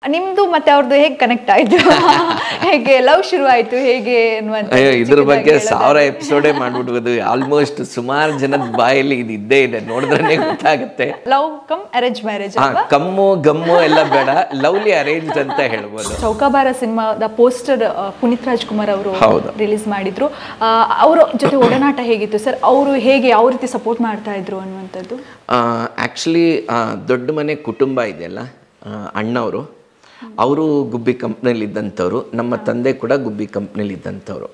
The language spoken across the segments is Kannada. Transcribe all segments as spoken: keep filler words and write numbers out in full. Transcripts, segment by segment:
ನಿಮ್ದು ಮತ್ತೆ ಅವ್ರದ್ದು ಹೇಗೆ ಕನೆಕ್ಟ್ ಆಯ್ತು, ಹೇಗೆ ಲವ್ ಶುರು ಆಯ್ತು ಹೇಗೆ ಅನ್ನುವಂತ? ಅಯ್ಯೋ ಇದ್ರ ಬಗ್ಗೆ ಸಾವಿರ ಎಪಿಸೋಡೇ ಮಾಡ್ಬಿಡ್ಬೋದು. ಆಲ್ಮೋಸ್ಟ್ ಸುಮಾರು ಜನದ ಬಾಯಲ್ಲಿ ಇದು ಇದ್ದೇ ಇದೆ, ನೋಡಿದ್ರೆ ಗೊತ್ತಾಗುತ್ತೆ. ಲವ್ ಕಮ್ ಅರೇಂಜ್ ಮ್ಯಾರೇಜ್, ಕಮ್ಮು ಗಮ್ಮು ಎಲ್ಲ ಬೇಡ, ಲವ್ಲಿ ಅರೇಂಜ್ ಅಂತ ಹೇಳ್ಬೋದು. ಚೌಕಾಬಾರ ಸಿನಿಮಾದ ಪೋಸ್ಟರ್ ಪುನೀತ್ ರಾಜ್ಕುಮಾರ್ ಅವರು ರಿಲೀಸ್ ಮಾಡಿದ್ರು. ಅವರ ಜೊತೆ ಒಡನಾಟ ಹೇಗಿತ್ತು ಸರ್? ಅವರು ಹೇಗೆ ಯಾವ ರೀತಿ ಸಪೋರ್ಟ್ ಮಾಡ್ತಾ ಇದ್ರು ಅನ್ನುವಂಥದ್ದು? ಆ್ಯಕ್ಚುಲಿ ದೊಡ್ಡ ಮನೆ ಕುಟುಂಬ ಇದೆಯಲ್ಲ, ಅಣ್ಣವರು ಅವರು ಗುಬ್ಬಿ ಕಂಪ್ನಿಯಲ್ಲಿ ಇದ್ದಂಥವ್ರು, ನಮ್ಮ ತಂದೆ ಕೂಡ ಗುಬ್ಬಿ ಕಂಪ್ನಿಯಲ್ಲಿ ಇದ್ದಂಥವ್ರು.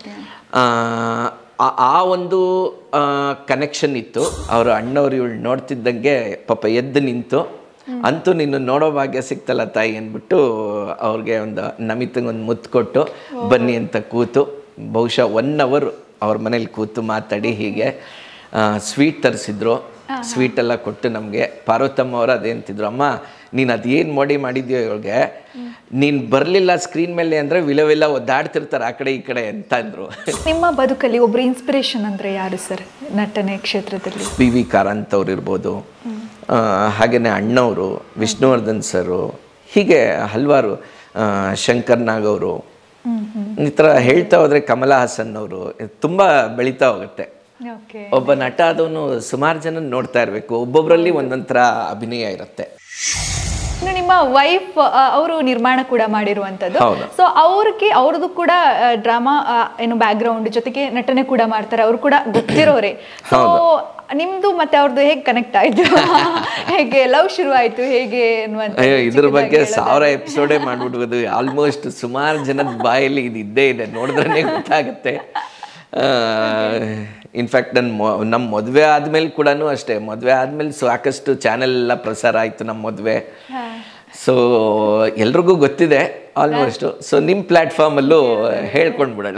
ಆ ಒಂದು ಕನೆಕ್ಷನ್ ಇತ್ತು. ಅವರು ಅಣ್ಣವ್ರು ಇವಳು ನೋಡ್ತಿದ್ದಂಗೆ ಪಾಪ ಎದ್ದು ನಿಂತು, ಅಂತೂ ನಿನ್ನ ನೋಡೋ ಭಾಗ್ಯ ಸಿಕ್ತಲ್ಲ ತಾಯಿ ಅಂದ್ಬಿಟ್ಟು ಅವ್ರಿಗೆ ಒಂದು ನಮಿತಂಗೆ ಒಂದು ಮುತ್ತು ಕೊಟ್ಟು ಬನ್ನಿ ಅಂತ ಕೂತು, ಬಹುಶಃ ಒನ್ ಅವರ್ ಅವ್ರ ಮನೇಲಿ ಕೂತು ಮಾತಾಡಿ ಹೀಗೆ ಸ್ವೀಟ್ ತರಿಸಿದ್ರು. ಸ್ವೀಟೆಲ್ಲ ಕೊಟ್ಟು ನಮಗೆ ಪಾರ್ವತಮ್ಮ ಅವರು ಅದೇಂತಿದ್ರು, ಅಮ್ಮ ನೀನು ಅದೇನು ಮಾಡಿ ಮಾಡಿದ್ಯೋ ಇವಳಿಗೆ, ನೀನು ಬರಲಿಲ್ಲ ಸ್ಕ್ರೀನ್ ಮೇಲೆ ಅಂದರೆ ವಿಲವಿಲ್ಲ ಒದ್ದಾಡ್ತಿರ್ತಾರೆ ಆ ಕಡೆ ಈ ಕಡೆ ಅಂತ ಅಂದರು. ನಿಮ್ಮ ಬದುಕಲ್ಲಿ ಒಬ್ಬರು ಇನ್ಸ್ಪಿರೇಷನ್ ಅಂದರೆ ಯಾರು ಸರ್ ನಟನೆ ಕ್ಷೇತ್ರದಲ್ಲಿ? ಪಿ ವಿ ಕಾರಂತ್ ಅವ್ರು ಇರ್ಬೋದು, ಹಾಗೆಯೇ ಅಣ್ಣವರು, ವಿಷ್ಣುವರ್ಧನ್ ಸರು, ಹೀಗೆ ಹಲವಾರು, ಶಂಕರ್ ನಾಗ್ ಅವರು, ಈ ಥರ ಹೇಳ್ತಾ ಹೋದರೆ ಕಮಲಾ ಹಾಸನ್ ಅವರು, ತುಂಬ ಬೆಳೀತಾ ಹೋಗುತ್ತೆ. ಒಬ್ಬ ನಟ ಆದವನು ಸುಮಾರು ಜನ ನೋಡ್ತಾ ಇರಬೇಕು, ಒಬ್ಬೊಬ್ಬರಲ್ಲಿ ಒಂದೊಂಥರ ಅಭಿನಯ ಇರುತ್ತೆ. ನಿಮ್ಮ ವೈಫ್ ಅವರು ನಿರ್ಮಾಣ ಕೂಡ ಮಾಡಿರುವಂತದ್ದು, ಸೊ ಅವ್ರಿಗೆ ಅವ್ರದ್ದು ಕೂಡ ಡ್ರಾಮಾ ಏನು ಬ್ಯಾಕ್ ಗ್ರೌಂಡ್ ಜೊತೆಗೆ ನಟನೆ ಕೂಡ ಮಾಡ್ತಾರೆ, ಅವ್ರು ಕೂಡ ಗೊತ್ತಿರೋರೆ. ಸೊ ನಿಮ್ದು ಮತ್ತೆ ಅವ್ರದ್ದು ಹೇಗೆ ಕನೆಕ್ಟ್ ಆಯ್ತು, ಹೇಗೆ ಲವ್ ಶುರು ಆಯ್ತು ಹೇಗೆ ಅನ್ನುವಂತ? ಅಯ್ಯೋ ಇದ್ರ ಬಗ್ಗೆ ಸಾವಿರ ಎಪಿಸೋಡೇ ಮಾಡ್ಬಿಡ್ಬೋದು. ಆಲ್ಮೋಸ್ಟ್ ಸುಮಾರು ಜನದ ಬಾಯಲ್ಲಿ ಇದು ಇದ್ದೇ ಇದೆ, ನೋಡಿದ್ರೆ ಗೊತ್ತಾಗುತ್ತೆ. ಇನ್ಫ್ಯಾಕ್ಟ್ ನನ್ನ ಮೊ ನಮ್ಮ ಮದುವೆ ಆದಮೇಲೆ ಕೂಡ ಅಷ್ಟೇ, ಮದುವೆ ಆದಮೇಲೆ ಸಾಕಷ್ಟು ಚಾನೆಲ್ ಎಲ್ಲ ಪ್ರಸಾರ ಆಯಿತು ನಮ್ಮ ಮದುವೆ. ಸೊ ಎಲ್ರಿಗೂ ಗೊತ್ತಿದೆ ಆಲ್ಮೋಸ್ಟು. ಸೊ ನಿಮ್ಮ ಪ್ಲ್ಯಾಟ್ಫಾರ್ಮಲ್ಲೂ ಹೇಳ್ಕೊಂಡು ಬಿಡೋಣ.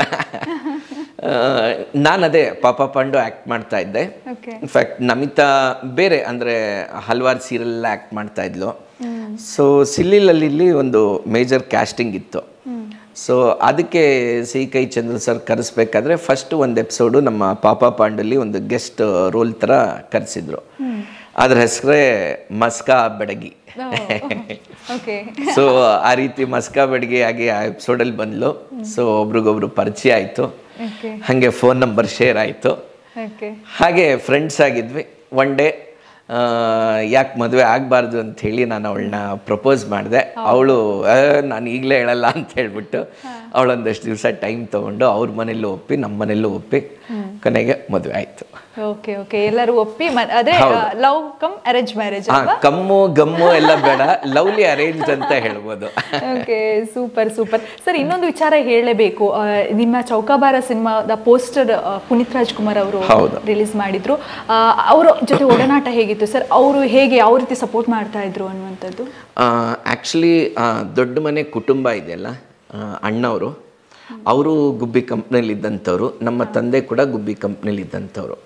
ನಾನು ಅದೇ ಪಾಪ ಪಾಂಡು ಆ್ಯಕ್ಟ್ ಮಾಡ್ತಾ ಇದ್ದೆ. ಇನ್ಫ್ಯಾಕ್ಟ್ ನಮಿತಾ ಬೇರೆ ಅಂದರೆ ಹಲವಾರು ಸೀರಿಯಲ್ ಆ್ಯಕ್ಟ್ ಮಾಡ್ತಾ ಇದ್ಲು. ಸೊ ಸಿಲ್ಲಿಲಲ್ಲಿ ಒಂದು ಮೇಜರ್ ಕ್ಯಾಸ್ಟಿಂಗ್ ಇತ್ತು. ಸೊ ಅದಕ್ಕೆ ಸಿ ಕೈ ಚಂದ್ರ ಸರ್ ಕರೆಸ್ಬೇಕಾದ್ರೆ ಫಸ್ಟ್ ಒಂದು ಎಪಿಸೋಡು ನಮ್ಮ ಪಾಪ ಪಾಂಡಲ್ಲಿ ಒಂದು ಗೆಸ್ಟ್ ರೋಲ್ ಥರ ಕರೆಸಿದ್ರು. ಅದ್ರ ಹೆಸರೇ ಮಸ್ಕಾ ಬೆಡಗಿ. ಸೊ ಆ ರೀತಿ ಮಸ್ಕಾ ಬೆಡಗಿ ಆಗಿ ಆ ಎಪಿಸೋಡಲ್ಲಿ ಬಂದ್ಲು. ಸೊ ಒಬ್ರಿಗೊಬ್ರು ಪರಿಚಯ ಆಯಿತು, ಹಾಗೆ ಫೋನ್ ನಂಬರ್ ಶೇರ್ ಆಯಿತು, ಹಾಗೆ ಫ್ರೆಂಡ್ಸ್ ಆಗಿದ್ವಿ. ಒನ್ ಡೇ ಯಾಕೆ ಮದುವೆ ಆಗಬಾರ್ದು ಅಂಥೇಳಿ ನಾನು ಅವಳನ್ನ ಪ್ರಪೋಸ್ ಮಾಡಿದೆ. ಅವಳು ನಾನು ಈಗಲೇ ಹೇಳಲ್ಲ ಅಂತ ಹೇಳ್ಬಿಟ್ಟು ಅವಳೊಂದಷ್ಟು ದಿವಸ ಟೈಮ್ ತೊಗೊಂಡು ಅವ್ರ ಮನೇಲೂ ಒಪ್ಪಿ ನಮ್ಮ ಮನೇಲೂ ಒಪ್ಪಿ ಕೊನೆಗೆ ಮದುವೆ ಆಯಿತು. ಓಕೆ ಓಕೆ ಎಲ್ಲರೂ ಒಪ್ಪಿ ಅದೇ ಲವ್ ಕಮ್ ಅರೇಂಜ್ ಮ್ಯಾರೇಜ್. ಕಮ್ಮು ಗಮ್ಮು ಎಲ್ಲ ಬೇಡ, ಲವ್ಲಿ ಅರೇಂಜ್ ಅಂತ ಹೇಳ್ಬೋದು. Okay super super sir. ಇನ್ನೊಂದು ವಿಚಾರ ಹೇಳಲೇಬೇಕು, ನಿಮ್ಮ ಚೌಕಾಬಾರ ಸಿನಿಮಾದ ಪೋಸ್ಟರ್ ಪುನೀತ್ ರಾಜ್ಕುಮಾರ್ ಅವರು ರಿಲೀಸ್ ಮಾಡಿದ್ರು. ಅವರ ಜೊತೆ ಒಡನಾಟ ಹೇಗಿತ್ತು ಸರ್? ಅವರು ಹೇಗೆ ಯಾವ ರೀತಿ ಸಪೋರ್ಟ್ ಮಾಡ್ತಾ ಇದ್ರು ಅನ್ನುವಂಥದ್ದು? ಆ್ಯಕ್ಚುಲಿ ದೊಡ್ಡ ಮನೆ ಕುಟುಂಬ ಇದೆಯಲ್ಲ, ಅಣ್ಣವರು ಅವರು ಗುಬ್ಬಿ ಕಂಪ್ನಿಯಲ್ಲಿ ಇದ್ದಂಥವ್ರು, ನಮ್ಮ ತಂದೆ ಕೂಡ ಗುಬ್ಬಿ ಕಂಪ್ನಿಯಲ್ಲಿ ಇದ್ದಂಥವ್ರು.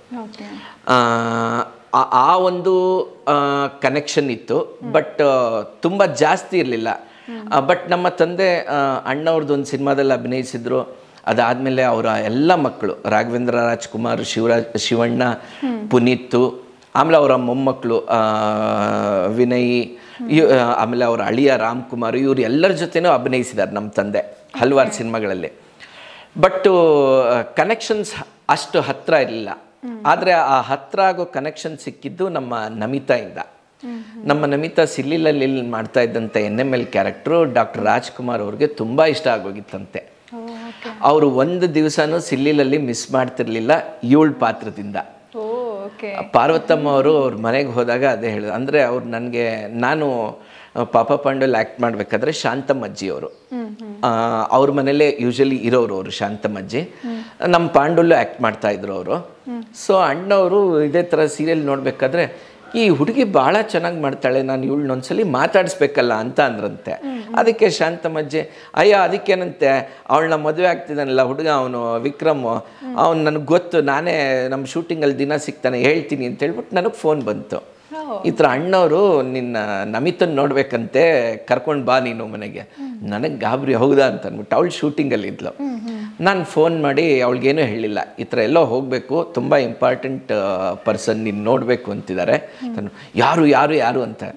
ಆ ಒಂದು ಕನೆಕ್ಷನ್ ಇತ್ತು, ಬಟ್ ತುಂಬ ಜಾಸ್ತಿ ಇರಲಿಲ್ಲ. ಬಟ್ ನಮ್ಮ ತಂದೆ ಅಣ್ಣವ್ರದ್ದು ಒಂದು ಸಿನಿಮಾದಲ್ಲಿ ಅಭಿನಯಿಸಿದ್ರು. ಅದಾದಮೇಲೆ ಅವರ ಎಲ್ಲ ಮಕ್ಕಳು ರಾಘವೇಂದ್ರ ರಾಜ್ಕುಮಾರ್, ಶಿವರಾಜ್ ಶಿವಣ್ಣ, ಪುನೀತ್, ಆಮೇಲೆ ಅವರ ಮೊಮ್ಮಕ್ಕಳು ವಿನಯ್, ಆಮೇಲೆ ಅವರ ಅಳಿಯ ರಾಮ್ಕುಮಾರ್, ಇವರು ಎಲ್ಲರ ಜೊತೆನೂ ಅಭಿನಯಿಸಿದ್ದಾರೆ ನಮ್ಮ ತಂದೆ ಹಲವಾರು ಸಿನಿಮಾಗಳಲ್ಲಿ. ಬಟ್ ಕನೆಕ್ಷನ್ಸ್ ಅಷ್ಟು ಹತ್ತಿರ ಇರಲಿಲ್ಲ. ಆದರೆ ಆ ಹತ್ತಿರ ಆಗೋ ಕನೆಕ್ಷನ್ ಸಿಕ್ಕಿದ್ದು ನಮ್ಮ ನಮಿತಾಯಿಂದ. ನಮ್ಮ ನಮಿತಾ ಸಿಲ್ಲಿಲಲ್ಲಿ ಮಾಡ್ತಾ ಇದ್ದಂಥ N M L character doctor Rajkumar ಅವ್ರಿಗೆ ತುಂಬ ಇಷ್ಟ ಆಗೋಗಿತ್ತಂತೆ. ಅವರು ಒಂದು ದಿವಸನೂ ಸಿಲ್ಲಿಲಲ್ಲಿ ಮಿಸ್ ಮಾಡ್ತಿರ್ಲಿಲ್ಲ ಇವಳ ಪಾತ್ರದಿಂದ. ಪಾರ್ವತಮ್ಮ ಅವರು ಅವ್ರ ಮನೆಗೆ ಹೋದಾಗ ಅದೇ ಹೇಳಿದ್ರು. ಅಂದರೆ ಅವ್ರು ನನಗೆ, ನಾನು ಪಾಪ ಪಾಂಡಲ್ಲಿ ಆ್ಯಕ್ಟ್ ಮಾಡಬೇಕಾದ್ರೆ ಶಾಂತಮ್ಮಜ್ಜಿ ಅವರು ಅವ್ರ ಮನೇಲೇ ಯೂಶಲಿ ಇರೋರು. ಅವರು ಶಾಂತಮ್ಮಜ್ಜಿ ನಮ್ಮ ಪಾಂಡಲ್ಲೂ ಆ್ಯಕ್ಟ್ ಮಾಡ್ತಾಯಿದ್ರು ಅವರು. ಸೊ ಅಣ್ಣವರು ಇದೇ ಥರ ಸೀರಿಯಲ್ ನೋಡಬೇಕಾದ್ರೆ ಈ ಹುಡುಗಿ ಭಾಳ ಚೆನ್ನಾಗಿ ಮಾಡ್ತಾಳೆ, ನಾನು ಇವಳನ್ನ ಒಂದ್ಸಲಿ ಮಾತಾಡಿಸ್ಬೇಕಲ್ಲ ಅಂತ ಅಂದ್ರಂತೆ. ಅದಕ್ಕೆ ಶಾಂತಮ್ಮಜ್ಜಿ, ಅಯ್ಯ ಅದಕ್ಕೇನಂತೆ, ಅವಳನ್ನ ಮದುವೆ ಆಗ್ತಿದ್ದಾನಲ್ಲ ಹುಡುಗ, ಅವನು ವಿಕ್ರಮ್, ಅವ್ನು ನನಗೆ ಗೊತ್ತು, ನಾನೇ ನಮ್ಮ ಶೂಟಿಂಗಲ್ಲಿ ದಿನ ಸಿಗ್ತಾನೆ, ಹೇಳ್ತೀನಿ ಅಂತ ಹೇಳ್ಬಿಟ್ಟು ನನಗೆ ಫೋನ್ ಬಂತು. ಈ ಥರ ಅಣ್ಣವರು ನಿನ್ನ ನಮಿತನ್ ನೋಡ್ಬೇಕಂತೆ, ಕರ್ಕೊಂಡು ಬಾ ನೀನು ಮನೆಗೆ. ನನಗೆ ಗಾಬರಿ, ಹೌದಾ ಅಂತ ಅಂದ್ಬಿಟ್ಟು ಅವಳು ಶೂಟಿಂಗಲ್ಲಿ ಇದ್ಲು. ನಾನು ಫೋನ್ ಮಾಡಿ ಅವಳಿಗೇನೂ ಹೇಳಿಲ್ಲ, ಈ ಥರ ಎಲ್ಲೋ ಹೋಗಬೇಕು, ತುಂಬ ಇಂಪಾರ್ಟೆಂಟ್ ಪರ್ಸನ್ ನೀನು ನೋಡಬೇಕು ಅಂತಿದ್ದಾರೆ. ಯಾರು ಯಾರು ಯಾರು ಅಂತ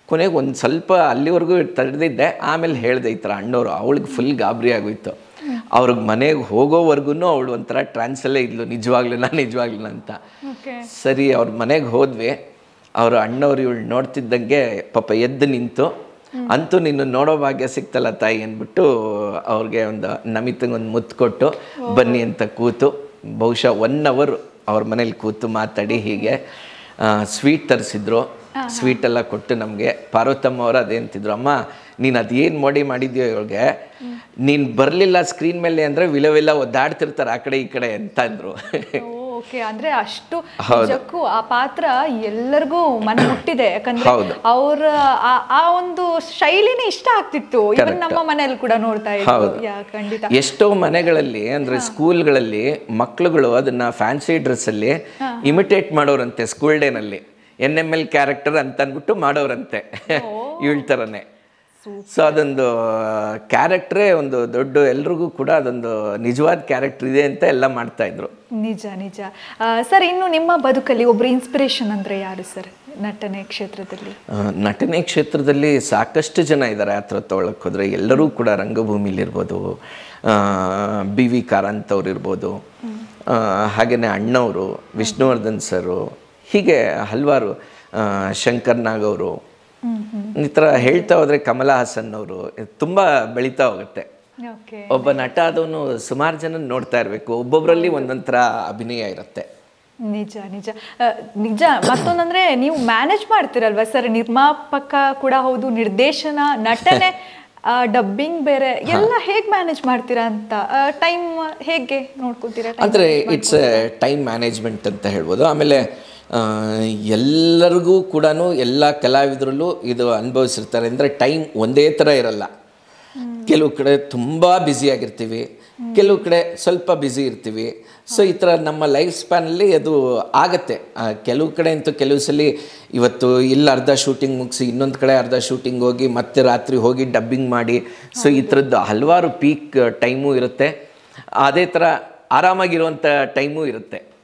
ಕೊನೆಗೆ ಒಂದು ಸ್ವಲ್ಪ ಅಲ್ಲಿವರೆಗೂ ತಡೆದಿದ್ದೆ, ಆಮೇಲೆ ಹೇಳಿದೆ ಈ ಥರ ಅಣ್ಣವರು. ಅವಳಿಗೆ ಫುಲ್ ಗಾಬರಿ ಆಗೋಯ್ತು. ಅವ್ರಿಗೆ ಮನೆಗೆ ಹೋಗೋವರೆಗೂ ಅವಳು ಒಂಥರ ಟ್ರಾನ್ಸಲ್ಲೇ ಇದ್ಲು, ನಿಜವಾಗ್ಲೂ ನಿಜವಾಗ್ಲೂ ಅಂತ. ಸರಿ ಅವ್ರ ಮನೆಗೆ ಹೋದ್ವಿ. ಅವರು ಅಣ್ಣವ್ರು ಇವಳು ನೋಡ್ತಿದ್ದಂಗೆ ಪಾಪ ಎದ್ದು ನಿಂತು, ಅಂತೂ ನಿನ್ನ ನೋಡೋ ಭಾಗ್ಯ ಸಿಕ್ತಲ್ಲ ತಾಯಿ ಅಂದ್ಬಿಟ್ಟು ಅವ್ರಿಗೆ ಒಂದು ನಮಿತಂಗೆ ಒಂದು ಮುತ್ತು ಕೊಟ್ಟು ಬನ್ನಿ ಅಂತ ಕೂತು ಬಹುಶಃ ಒನ್ ಅವರ್ ಅವ್ರ ಮನೇಲಿ ಕೂತು ಮಾತಾಡಿ ಹೀಗೆ ಸ್ವೀಟ್ ತರಿಸಿದ್ರು. ಸ್ವೀಟೆಲ್ಲ ಕೊಟ್ಟು ನಮಗೆ ಪಾರ್ವತಮ್ಮ ಅವರು ಅದೇಂತಿದ್ರು, ಅಮ್ಮ ನೀನು ಅದೇನು ಮಾಡಿ ಮಾಡಿದ್ಯೋ ಇವ್ರಿಗೆ, ನೀನು ಬರಲಿಲ್ಲ ಸ್ಕ್ರೀನ್ ಮೇಲೆ ಅಂದರೆ ವಿಲವಿಲ್ಲ ಒದ್ದಾಡ್ತಿರ್ತಾರೆ ಆ ಕಡೆ ಈ ಕಡೆ ಅಂತ ಅಂದರು. ಓಕೆ, ಅಂದ್ರೆ ಅಷ್ಟು ನಿಜಕ್ಕೂ ಆ ಪಾತ್ರ ಎಲ್ಲರಿಗೂ ಮನ ಮುಟ್ಟಿದೆ. ಯಾಕಂದ್ರೆ ಅವ್ರ ಆ ಒಂದು ಶೈಲಿನೇ ಇಷ್ಟ ಆಗ್ತಿತ್ತು. ಇವನ್ ನಮ್ಮ ಮನೆಯಲ್ಲಿ ಕೂಡ ನೋಡ್ತಾ ಇದ್ವಿ. ಖಂಡಿತ ಎಷ್ಟೋ ಮನೆಗಳಲ್ಲಿ ಅಂದ್ರೆ ಸ್ಕೂಲ್ಗಳಲ್ಲಿ ಮಕ್ಳುಗಳು ಅದನ್ನ ಫ್ಯಾನ್ಸಿ ಡ್ರೆಸ್ ಅಲ್ಲಿ ಇಮಿಟೇಟ್ ಮಾಡೋರಂತೆ. ಸ್ಕೂಲ್ ಡೇನಲ್ಲಿ ಎನ್ ಎಮ್ ಎಲ್ ಕ್ಯಾರೆಕ್ಟರ್ ಅಂತ ಅಂದ್ಬಿಟ್ಟು ಮಾಡೋರಂತೆ ಇವಳ ಥರನೇ. ಸೊ ಅದೊಂದು ಕ್ಯಾರೆಕ್ಟ್ರೇ ಒಂದು ದೊಡ್ಡ, ಎಲ್ರಿಗೂ ಕೂಡ ಅದೊಂದು ನಿಜವಾದ ಕ್ಯಾರೆಕ್ಟರ್ ಇದೆ ಅಂತ ಎಲ್ಲ ಮಾಡ್ತಾ ಇದ್ರು. ನಿಜ ನಿಜ. ಸರ್, ಇನ್ನು ನಿಮ್ಮ ಬದುಕಲ್ಲಿ ಒಬ್ರು ಇನ್ಸ್ಪಿರೇಷನ್ ಅಂದ್ರೆ ಯಾರು ಸರ್ ನಟನೆ ಕ್ಷೇತ್ರದಲ್ಲಿ? ನಟನೆ ಕ್ಷೇತ್ರದಲ್ಲಿ ಸಾಕಷ್ಟು ಜನ ಇದ್ದಾರೆ. ಆ ಥರ ತೊಗೊಳಕ್ಕೆ ಹೋದರೆ ಎಲ್ಲರೂ ಕೂಡ ರಂಗಭೂಮಿಲಿರ್ಬೋದು, ಬಿ ವಿ ಕಾರಂತ್ ಅವ್ರು ಇರ್ಬೋದು, ಹಾಗೆಯೇ ಅಣ್ಣವರು, ವಿಷ್ಣುವರ್ಧನ್ ಸರು, ಹೀಗೆ ಹಲವಾರು, ಶಂಕರ್ ನಾಗ್ ಅವರು, ಈ ಥರ ಹೇಳ್ತಾ ಹೋದರೆ ಕಮಲಾ ಹಾಸನ್ ಅವರು, ತುಂಬ ಬೆಳೀತಾ ಹೋಗುತ್ತೆ. ಒಬ್ಬ ನಟ ಆದವನು ಸುಮಾರು ಜನ ನೋಡ್ತಾ ಇರಬೇಕು. ಒಬ್ಬೊಬ್ಬರಲ್ಲಿ ಒಂದೊಂಥರ ಅಭಿನಯ ಇರುತ್ತೆ. ನಿಜ ನಿಜ ನಿಜ. ಮತ್ತೊಂದಂದ್ರೆ ನೀವು ಮ್ಯಾನೇಜ್ ಮಾಡ್ತೀರಲ್ವಾ ಸರ್, ನಿರ್ಮಾಪಕ ಕೂಡ ಹೌದು, ನಿರ್ದೇಶನ, ನಟನೆ, ಡಬ್ಬಿಂಗ್ ಬೇರೆ ಎಲ್ಲ ಹೇಗೆ ಮ್ಯಾನೇಜ್ ಮಾಡ್ತೀರಾ ಅಂತ, ಟೈಮ್ ಹೇಗೆ ನೋಡ್ಕೊತೀರಾ? ಅಂದರೆ ಇಟ್ಸ್ ಟೈಮ್ ಮ್ಯಾನೇಜ್ಮೆಂಟ್ ಅಂತ ಹೇಳ್ಬೋದು. ಆಮೇಲೆ ಎಲ್ಲರಿಗೂ ಕೂಡ ಎಲ್ಲ ಕಲಾವಿದರಲ್ಲೂ ಇದು ಅನುಭವಿಸಿರ್ತಾರೆ. ಅಂದರೆ ಟೈಮ್ ಒಂದೇ ಥರ ಇರಲ್ಲ. ಕೆಲವು ಕಡೆ ತುಂಬ ಬ್ಯುಸಿಯಾಗಿರ್ತೀವಿ, ಕೆಲವು ಕಡೆ ಸ್ವಲ್ಪ ಬ್ಯುಸಿ ಇರ್ತೀವಿ. ಸೊ ಈ ಥರ ನಮ್ಮ ಲೈಫ್ ಸ್ಪ್ಯಾನಲ್ಲಿ ಅದು ಆಗತ್ತೆ. ಕೆಲವು ಕಡೆ ಅಂತೂ ಕೆಲವು ಸಲ ಇವತ್ತು ಇಲ್ಲಿ ಅರ್ಧ ಶೂಟಿಂಗ್ ಮುಗಿಸಿ ಇನ್ನೊಂದು ಕಡೆ ಅರ್ಧ ಶೂಟಿಂಗ್ ಹೋಗಿ ಮತ್ತೆ ರಾತ್ರಿ ಹೋಗಿ ಡಬ್ಬಿಂಗ್ ಮಾಡಿ, ಸೊ ಈ ಥರದ್ದು ಹಲವಾರು ಪೀಕ್ ಟೈಮು ಇರುತ್ತೆ. ಅದೇ ಥರ ಆರಾಮಾಗಿರುವಂಥ ಟೈಮು ಇರುತ್ತೆ.